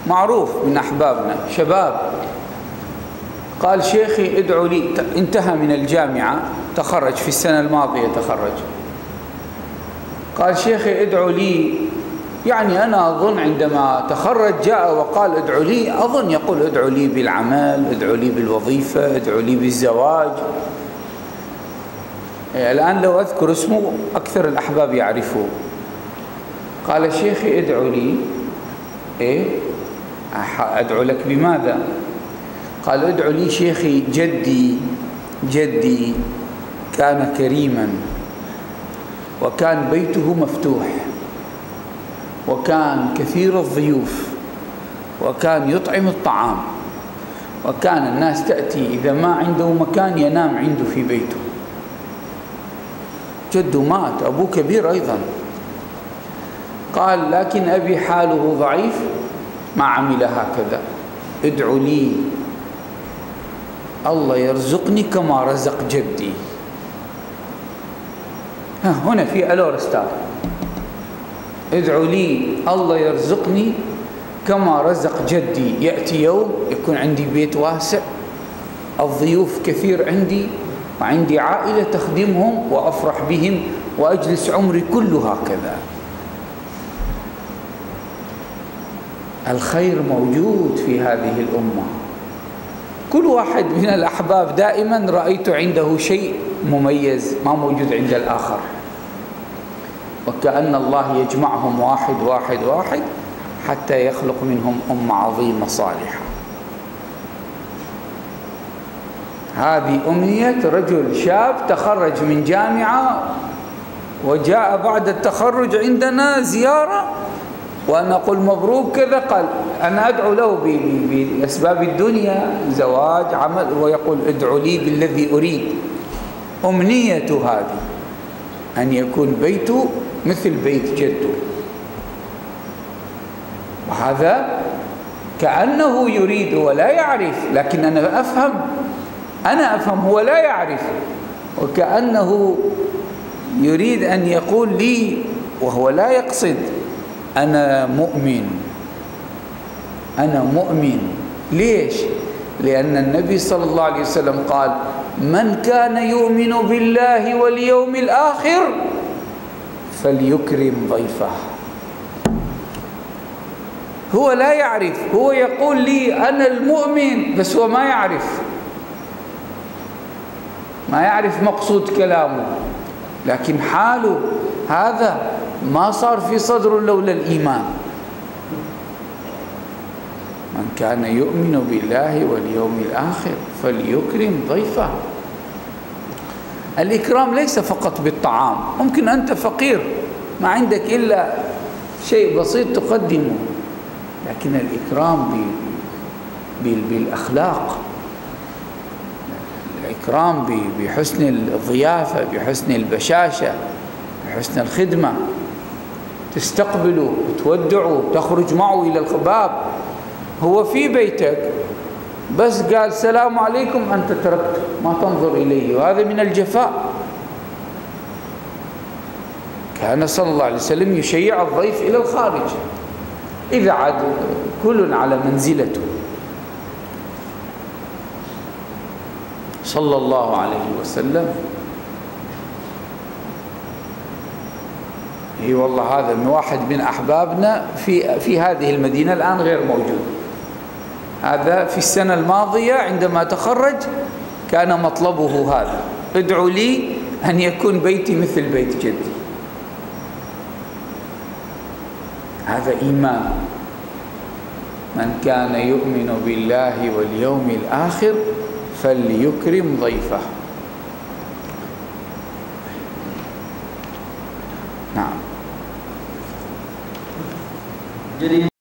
معروف من أحبابنا شباب، قال شيخي ادعوا لي، انتهى من الجامعة، تخرج في السنة الماضية تخرج، قال شيخي ادعوا لي، يعني أنا أظن عندما تخرج جاء وقال ادعوا لي، أظن يقول ادعوا لي بالعمل، ادعوا لي بالوظيفة، ادعوا لي بالزواج. الآن لو أذكر اسمه أكثر الأحباب يعرفوه. قال شيخي ادعوا لي، إيه أدعو لك بماذا؟ قال ادعوا لي شيخي، جدي كان كريما، وكان بيته مفتوح، وكان كثير الضيوف، وكان يطعم الطعام، وكان الناس تأتي إذا ما عنده مكان ينام عنده في بيته. جده مات، أبوه كبير أيضا. قال لكن أبي حاله ضعيف ما عمل هكذا، ادعوا لي الله يرزقني كما رزق جدي. هنا في ألور ستار، ادعوا لي الله يرزقني كما رزق جدي. يأتي يوم يكون عندي بيت واسع، الضيوف كثير عندي، وعندي عائلة تخدمهم وأفرح بهم، وأجلس عمري كله هكذا. الخير موجود في هذه الأمة. كل واحد من الأحباب دائما رأيت عنده شيء مميز ما موجود عند الآخر، وكأن الله يجمعهم واحد واحد واحد حتى يخلق منهم أمة عظيمة صالحة. هذه أمنية رجل شاب تخرج من جامعة وجاء بعد التخرج عندنا زيارة، وأنا أقول مبروك كذا، قال أنا أدعو له بأسباب الدنيا، زواج، عمل، ويقول ادعوا لي بالذي أريد. أمنيته هذه أن يكون بيته مثل بيت جده، وهذا كأنه يريد ولا يعرف، لكن أنا أفهم هو لا يعرف، وكأنه يريد أن يقول لي وهو لا يقصد أنا مؤمن. ليش؟ لأن النبي صلى الله عليه وسلم قال من كان يؤمن بالله واليوم الآخر فليكرم ضيفه. هو لا يعرف، هو يقول لي أنا المؤمن، بس هو ما يعرف مقصود كلامه، لكن حاله هذا ما صار في صدره لولا الإيمان. من كان يؤمن بالله واليوم الآخر فليكرم ضيفه. الإكرام ليس فقط بالطعام، ممكن أنت فقير ما عندك إلا شيء بسيط تقدمه، لكن الإكرام بالأخلاق، الإكرام بحسن الضيافة، بحسن البشاشة، بحسن الخدمة، تستقبله وتودعه، تخرج معه إلى الباب، هو في بيتك بس قال السلام عليكم أنت تركت ما تنظر إليه، وهذا من الجفاء. كان صلى الله عليه وسلم يشيع الضيف إلى الخارج إذا عاد كل على منزلته صلى الله عليه وسلم. اي والله هذا من واحد من أحبابنا في هذه المدينة الآن غير موجود. هذا في السنة الماضية عندما تخرج كان مطلبه هذا، ادعوا لي أن يكون بيتي مثل بيت جدي. هذا إيمان. من كان يؤمن بالله واليوم الآخر فليكرم ضيفه. نعم.